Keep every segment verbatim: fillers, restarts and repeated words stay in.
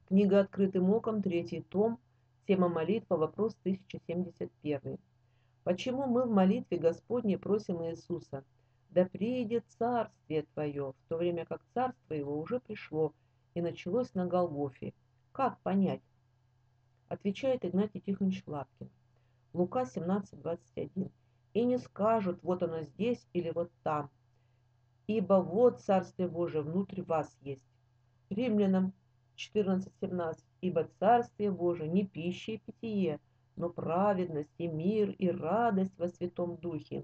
Книга «Открытым оком», третий том, тема молитва, вопрос тысяча семьдесят один. Почему мы в молитве Господней просим Иисуса: «Да приидет царствие Твое», в то время как царство Его уже пришло и началось на Голгофе? Как понять? Отвечает Игнатий Тихонович Лапкин. Лука семнадцать двадцать один. «И не скажут: вот оно здесь или вот там, ибо вот Царствие Божие внутрь вас есть». Римлянам четырнадцать семнадцать. «Ибо Царствие Божие не пища и питье, но праведность и мир и радость во Святом Духе».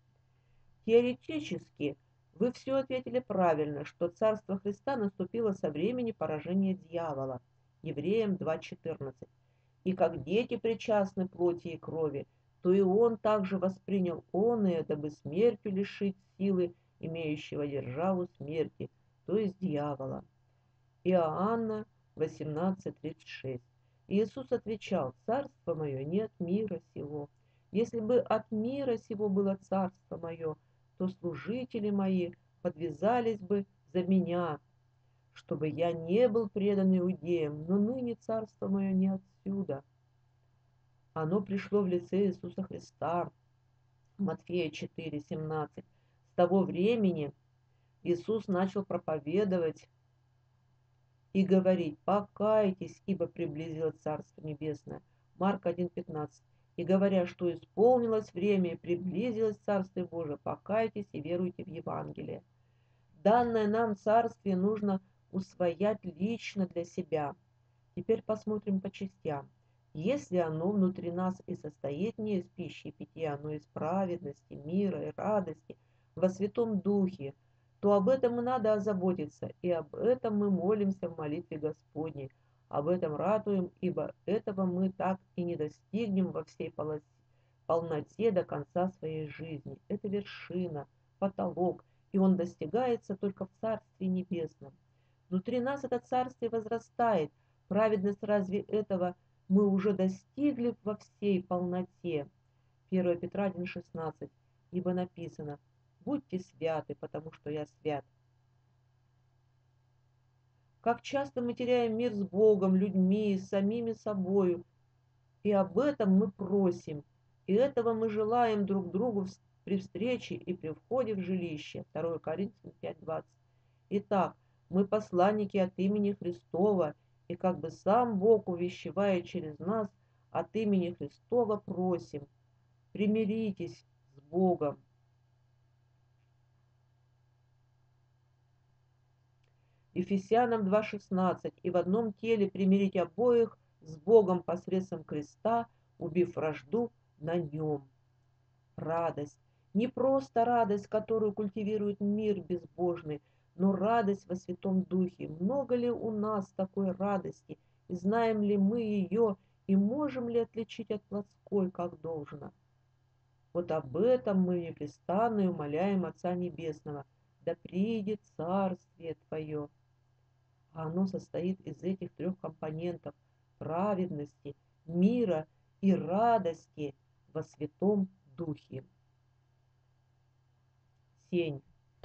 Теоретически вы все ответили правильно, что Царство Христа наступило со времени поражения дьявола. Евреям два четырнадцать. И как дети причастны плоти и крови, то и он также воспринял оное, дабы смертью лишить силы имеющего державу смерти, то есть дьявола. Иоанна восемнадцать тридцать шесть. Иисус отвечал: «Царство мое не от мира сего. Если бы от мира сего было царство мое, то служители мои подвязались бы за меня, чтобы я не был предан иудеям, но ныне царство мое не отсюда. Оно пришло в лице Иисуса Христа». Матфея четыре семнадцать. С того времени Иисус начал проповедовать и говорить: «Покайтесь, ибо приблизилось Царство Небесное». Марк один пятнадцать. И говоря, что исполнилось время и приблизилось Царствие Божие, покайтесь и веруйте в Евангелие. Данное нам Царствие нужно усвоять лично для себя. Теперь посмотрим по частям. Если оно внутри нас и состоит не из пищи и питья, но из праведности, мира и радости во Святом Духе, то об этом и надо озаботиться, и об этом мы молимся в молитве Господней, об этом ратуем, ибо этого мы так и не достигнем во всей полноте до конца своей жизни. Это вершина, потолок, и он достигается только в Царстве Небесном. Внутри нас это Царствие возрастает. Праведность разве этого мы уже достигли во всей полноте? первое Петра один шестнадцать. Ибо написано: «Будьте святы, потому что я свят». Как часто мы теряем мир с Богом, людьми, с самими собою, и об этом мы просим, и этого мы желаем друг другу при встрече и при входе в жилище. второе Коринфянам пять двадцать. Итак, мы посланники от имени Христова, и как бы сам Бог, увещевая через нас, от имени Христова просим: примиритесь с Богом. Ефесянам два шестнадцать. И в одном теле примирить обоих с Богом посредством креста, убив вражду на нем. Радость. Не просто радость, которую культивирует мир безбожный, но радость во Святом Духе. Много ли у нас такой радости, и знаем ли мы ее, и можем ли отличить от плотской, как должно? Вот об этом мы непрестанно и умоляем Отца Небесного: да приидет Царствие Твое. А оно состоит из этих трех компонентов: праведности, мира и радости во Святом Духе. Сень.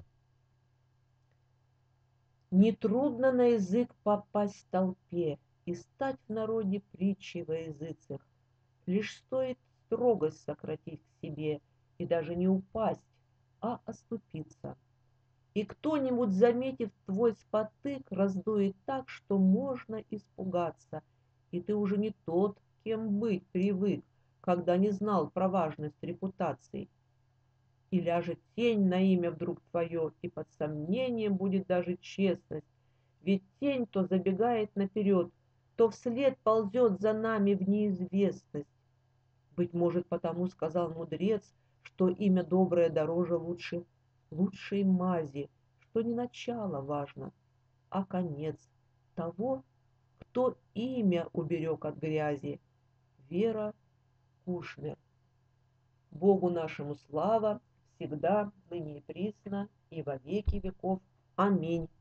Нетрудно на язык попасть в толпе и стать в народе притчей во языцах. Лишь стоит строгость сократить к себе и даже не упасть, а оступиться. И кто-нибудь, заметив твой спотык, раздует так, что можно испугаться, и ты уже не тот, кем быть привык, когда не знал про важность репутации. И ляжет тень на имя вдруг твое, и под сомнением будет даже честность, ведь тень то забегает наперед, то вслед ползет за нами в неизвестность. Быть может, потому сказал мудрец, что имя доброе дороже лучше, лучшей мази, что не начало важно, а конец того, кто имя уберег от грязи. Вера Кушнер. Богу нашему слава, всегда, ныне и присно, и во веки веков. Аминь.